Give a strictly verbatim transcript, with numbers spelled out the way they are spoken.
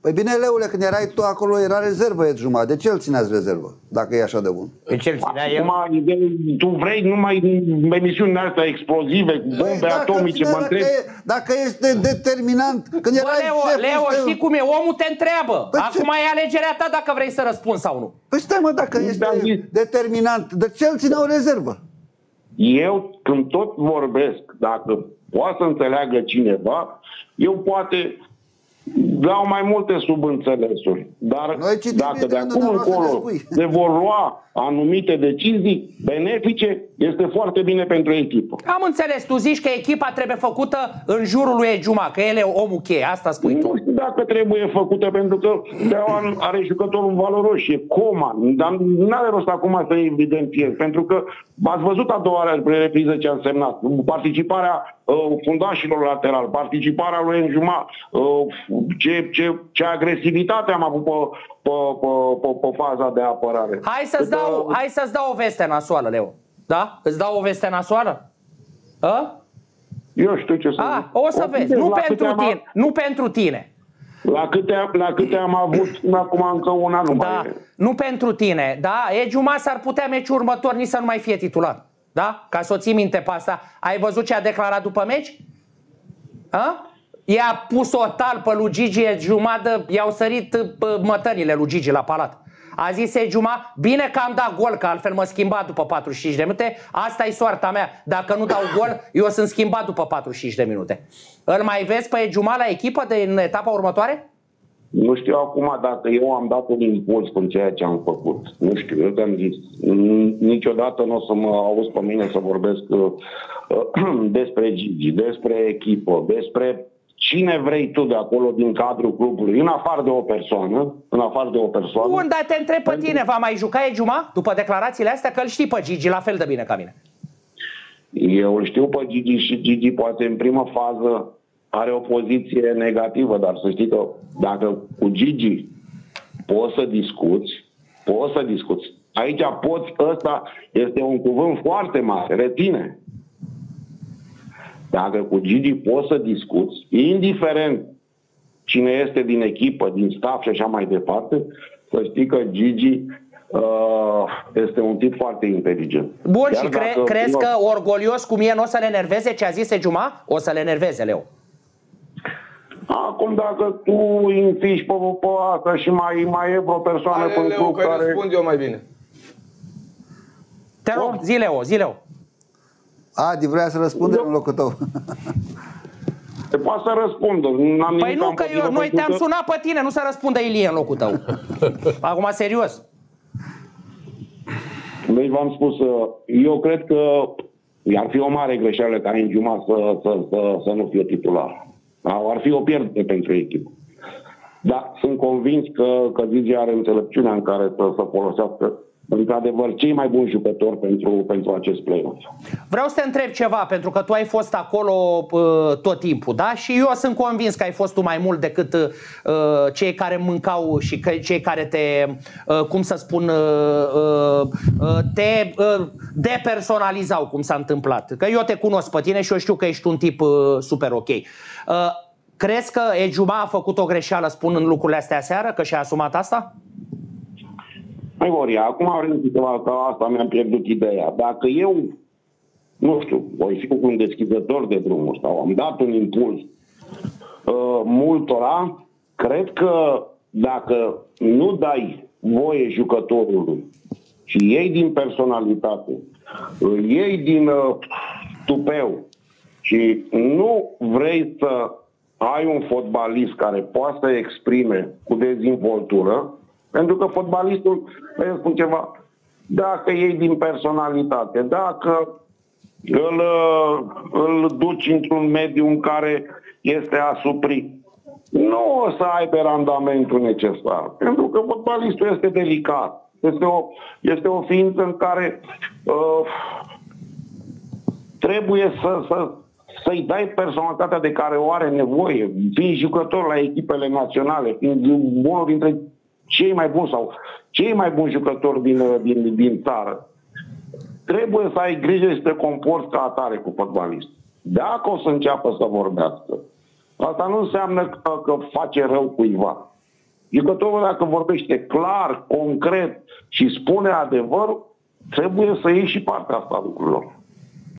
Păi bine, Leule, când erai tu acolo, era rezervă Ed Juma. De ce îl țineați rezervă, dacă e așa de bun? De ce îl ținea el? Tu vrei numai emisiunile astea explozive, cu bombe Păi, atomice, mă întreb. Dacă, e, dacă este determinant, când Bă, erai Leo, șef, Leo, este... știi cum e? Omul te întreabă. Păi Acum ce? e alegerea ta dacă vrei să răspunzi sau nu. Păi stai, mă, dacă Nu este te-am zis. determinant, de ce îl țineau rezervă? Eu, când tot vorbesc, dacă poate să înțeleagă cineva, eu poate dau mai multe subînțelesuri. Dar Noi citim dacă de bine, acum nu vreau să ne încolo spui. se vor lua anumite decizii benefice, este foarte bine pentru echipă. Am înțeles, tu zici că echipa trebuie făcută în jurul lui Juma, că el e omul cheie, asta spui tu. Nu știu dacă trebuie făcută, pentru că Steaua are jucătorul valoroși, e Coma, dar nu are rost acum să evidențiez, pentru că ați văzut a doua repriză ce a însemnat. Participarea uh, fundașilor lateral, participarea lui Enjuma, uh, ce, ce, ce agresivitate am avut pe, pe, pe, pe, pe faza de apărare. Hai să-ți dau, hai să-ți dau o veste nasoală, Leo. Da? Îți dau o veste nasoală? A? Eu știu ce să A, zic. o să vezi, nu la pentru câte tine, am, nu pentru tine. la câte, la câte am avut, acum încă una nu Da, mai e. nu pentru tine, da? Ejuma s-ar putea meciul următor nici să nu mai fie titular. Da? Ca să o ții minte pe asta. Ai văzut ce a declarat după meci? A? I-a pus o talpă lui Gigi Ejuma, i-au sărit mătănile lui Gigi la palat. A zis Ejuma, bine că am dat gol, că altfel mă schimba după patruzeci și cinci de minute. Asta e soarta mea. Dacă nu dau gol, eu sunt schimbat după patruzeci și cinci de minute. Îl mai vezi pe Ejuma la echipă de, în etapa următoare? Nu știu acum dacă eu am dat un impuls în ceea ce am făcut. Nu știu, eu te-am zis. Niciodată nu o să mă auzi pe mine să vorbesc uh, despre Gigi, despre echipă, despre cine vrei tu de acolo din cadrul clubului, în afară de o persoană, în afară de o persoană. Bun, dar te întreb pe tine, va mai juca Ejuma după declarațiile astea? Că îl știi pe Gigi la fel de bine ca mine. Eu îl știu pe Gigi și Gigi poate în primă fază are o poziție negativă, dar să știi că dacă cu Gigi poți să discuți, poți să discuți. Aici poți, ăsta este un cuvânt foarte mare, retine. Dacă cu Gigi poți să discuți, indiferent cine este din echipă, din staff și așa mai departe, să știi că Gigi uh, este un tip foarte inteligent. Bun, Chiar și cre dacă crezi nu... că orgolios cum e nu o să le enerveze ce a zis Ejuma? O să le enerveze, Leo. Acum dacă tu infiși pe, pe asta și mai, mai e vreo persoană Hai, pe Leo, club că care... răspund eu mai bine. Te rog, zi Leo, zi Leo. Adi vrea să răspunde în locul tău. Se poate să răspundă. Păi nu, că eu, noi te-am sunat pe tine, nu să răspundă Ilie în locul tău. Acum, serios. Deci v-am spus, eu cred că ar fi o mare greșeală ca Enjuma să, să, să, să nu fie titular. Ar fi o pierdere pentru echipă. Dar sunt convins că, că Gigi are înțelepciunea în care să, să folosească într-adevăr cei mai buni jucători pentru, pentru acest play-off. Vreau să te întreb ceva, pentru că tu ai fost acolo uh, tot timpul, da? Și eu sunt convins că ai fost tu mai mult decât uh, cei care mâncau și că, cei care te, uh, cum să spun, uh, uh, te uh, depersonalizau, cum s-a întâmplat. Că eu te cunosc pe tine și eu știu că ești un tip uh, super ok. Uh, crezi că Ejuma a făcut o greșeală spunând lucrurile astea aseară, că și-a asumat asta? Mai Horia, acum vrem câteva, că asta mi-am pierdut ideea. Dacă eu, nu știu, voi fi un deschizător de drumuri sau am dat un impuls uh, multora, cred că dacă nu dai voie jucătorului și iei din personalitate, îl iei din uh, tupeu și nu vrei să ai un fotbalist care poate să exprime cu dezvoltură, pentru că fotbalistul, vă spun ceva, dacă iei din personalitate, dacă îl, îl duci într-un mediu în care este asuprit, nu o să aibă randamentul necesar. Pentru că fotbalistul este delicat. Este o, este o ființă în care uh, trebuie să, să, să-i dai personalitatea de care o are nevoie, fiind jucător la echipele naționale, fiind unul dintre cei mai buni sau cei mai buni jucători din, din, din țară. Trebuie să ai grijă să te comporți ca atare cu fotbalist. Dacă o să înceapă să vorbească, asta nu înseamnă că, că face rău cuiva. Jucătorul, dacă vorbește clar, concret și spune adevărul, trebuie să iei și partea asta a lucrurilor.